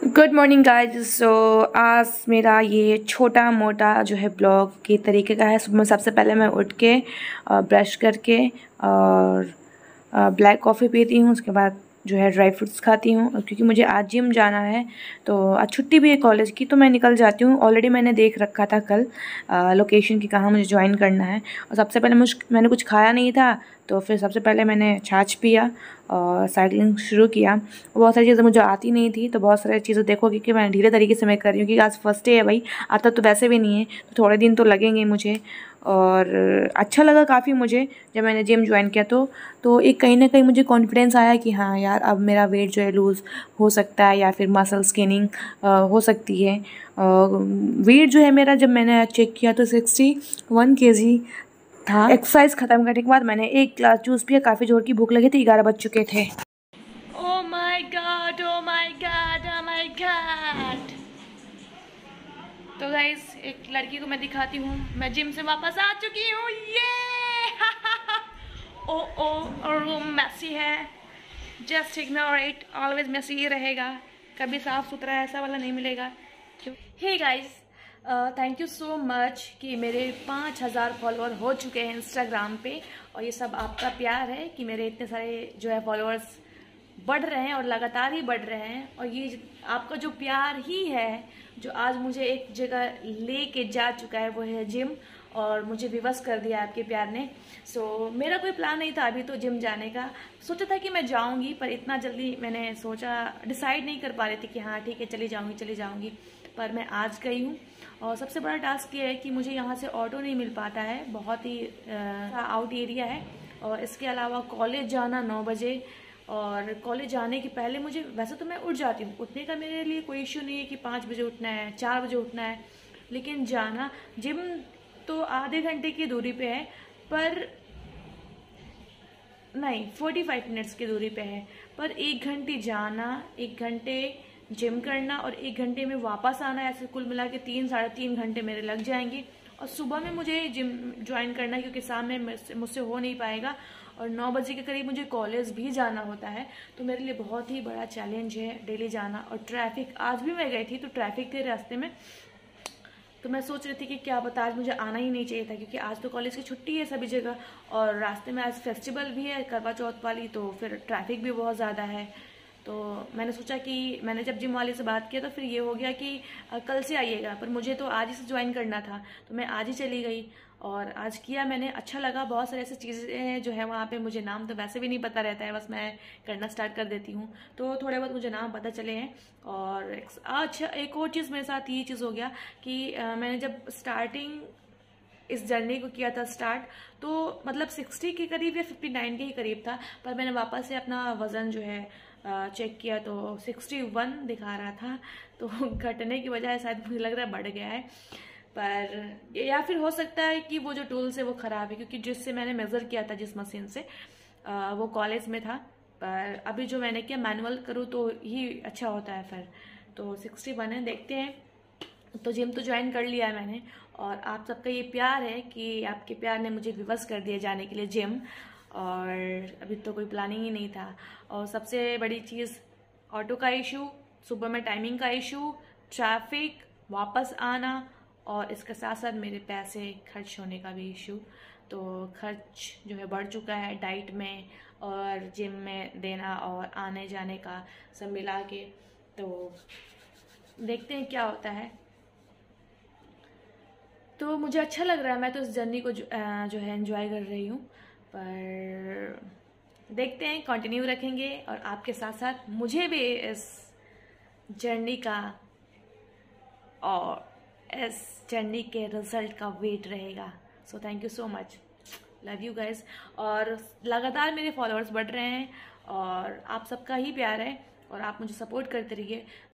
Good morning guys. सो आज मेरा ये छोटा मोटा जो है ब्लॉग के तरीके का है। सुबह सबसे पहले मैं उठ के ब्रश करके और ब्लैक कॉफ़ी पीती हूँ। उसके बाद जो है ड्राई फ्रूट्स खाती हूँ। और क्योंकि मुझे आज जिम जाना है तो आज छुट्टी भी है कॉलेज की, तो मैं निकल जाती हूँ। ऑलरेडी मैंने देख रखा था कल लोकेशन की कहाँ मुझे ज्वाइन करना है। और सबसे पहले मैंने कुछ खाया नहीं था, तो फिर सबसे पहले मैंने छाछ पिया और साइकिलिंग शुरू किया। बहुत सारी चीज़ें मुझे आती नहीं थी, तो बहुत सारी चीज़ें देखोगे कि मैं धीरे तरीके से मैं कर रही हूँ, क्योंकि आज फर्स्ट डे है भाई। आता तो वैसे भी नहीं है, तो थोड़े दिन तो लगेंगे मुझे। और अच्छा लगा काफ़ी मुझे जब मैंने जिम ज्वाइन किया तो एक कहीं ना कहीं मुझे कॉन्फिडेंस आया कि हाँ यार, अब मेरा वेट जो है लूज़ हो सकता है या फिर मसल स्किनिंग हो सकती है। वेट जो है मेरा, जब मैंने चेक किया तो 61 kg था। एक्सरसाइज ख़त्म करने के बाद मैंने एक ग्लास जूस पिया। काफ़ी जोर की भूख लगी थी, 11 बज चुके थे। Oh my god, oh my god, oh my god। तो गाइस एक लड़की को मैं दिखाती हूँ, मैं जिम से वापस आ चुकी हूँ। ये और रूम मैसी है, just ignore it. Always messy ही रहेगा, कभी साफ सुथरा ऐसा वाला नहीं मिलेगा। Hey guys, thank you so much कि मेरे 5000 फॉलोअर हो चुके हैं इंस्टाग्राम पे। और ये सब आपका प्यार है कि मेरे इतने सारे जो है फॉलोअर्स बढ़ रहे हैं और लगातार ही बढ़ रहे हैं। और ये आपका जो प्यार ही है जो आज मुझे एक जगह ले के जा चुका है, वो है जिम। और मुझे विवश कर दिया आपके प्यार ने। सो मेरा कोई प्लान नहीं था अभी तो जिम जाने का। सोचा था कि मैं जाऊंगी, पर इतना जल्दी मैंने सोचा डिसाइड नहीं कर पा रही थी कि हाँ ठीक है चली जाऊंगी। पर मैं आज गई हूँ। और सबसे बड़ा टास्क ये है कि मुझे यहाँ से ऑटो नहीं मिल पाता है, बहुत ही आउट एरिया है। और इसके अलावा कॉलेज जाना 9 बजे, और कॉलेज जाने के पहले मुझे, वैसे तो मैं उठ जाती हूँ, उठने का मेरे लिए कोई इश्यू नहीं है कि 5 बजे उठना है, 4 बजे उठना है। लेकिन जाना, जिम तो आधे घंटे की दूरी पे है, पर नहीं 45 मिनट्स की दूरी पे है। पर 1 घंटे जाना, 1 घंटे जिम करना और 1 घंटे में वापस आना, ऐसे कुल मिला के 3-3.5 घंटे मेरे लग जाएंगे। और सुबह में मुझे जिम ज्वाइन करना है, क्योंकि शाम में मुझसे हो नहीं पाएगा। और 9 बजे के करीब मुझे कॉलेज भी जाना होता है, तो मेरे लिए बहुत ही बड़ा चैलेंज है डेली जाना। और ट्रैफिक, आज भी मैं गई थी तो ट्रैफिक थे रास्ते में, तो मैं सोच रही थी कि क्या बता, आज मुझे आना ही नहीं चाहिए था, क्योंकि आज तो कॉलेज की छुट्टी है सभी जगह। और रास्ते में आज फेस्टिवल भी है करवा चौथ वाली, तो फिर ट्रैफिक भी बहुत ज़्यादा है। तो मैंने सोचा कि मैंने जब जिम वाले से बात किया तो फिर ये हो गया कि कल से आइएगा, पर मुझे तो आज ही से ज्वाइन करना था, तो मैं आज ही चली गई। और आज किया मैंने, अच्छा लगा। बहुत सारी ऐसी चीज़ें जो है वहाँ पे, मुझे नाम तो वैसे भी नहीं पता रहता है, बस मैं करना स्टार्ट कर देती हूँ तो थोड़े बहुत मुझे नाम पता चले हैं। और अच्छा, एक और चीज़ मेरे साथ ये चीज़ हो गया कि मैंने जब स्टार्टिंग इस जर्नी को किया था स्टार्ट, तो मतलब 60 के करीब या 59 के ही करीब था। पर मैंने वापस से अपना वज़न जो है चेक किया तो 61 दिखा रहा था, तो घटने की बजाय शायद मुझे लग रहा है बढ़ गया है। पर या फिर हो सकता है कि वो जो टूल्स है वो ख़राब है, क्योंकि जिससे मैंने मेज़र किया था, जिस मशीन से, वो कॉलेज में था। पर अभी जो मैंने किया मैनुअल करूँ तो ही अच्छा होता है फिर। तो 61 है, देखते हैं। तो जिम तो ज्वाइन कर लिया है मैंने, और आप सबका ये प्यार है कि आपके प्यार ने मुझे विवश कर दिया जाने के लिए जिम। और अभी तो कोई प्लानिंग ही नहीं था। और सबसे बड़ी चीज़ ऑटो का इशू, सुबह में टाइमिंग का इशू, ट्रैफिक, वापस आना, और इसके साथ साथ मेरे पैसे खर्च होने का भी इशू। तो खर्च जो है बढ़ चुका है डाइट में और जिम में देना और आने जाने का सब मिला के। तो देखते हैं क्या होता है। तो मुझे अच्छा लग रहा है, मैं तो इस जर्नी को जो है एंजॉय कर रही हूँ। पर देखते हैं, कंटिन्यू रखेंगे और आपके साथ साथ मुझे भी इस जर्नी का और इस जर्नी के रिजल्ट का वेट रहेगा। So thank you so much, love you guys. और लगातार मेरे फॉलोअर्स बढ़ रहे हैं और आप सबका ही प्यार है और आप मुझे सपोर्ट करते रहिए।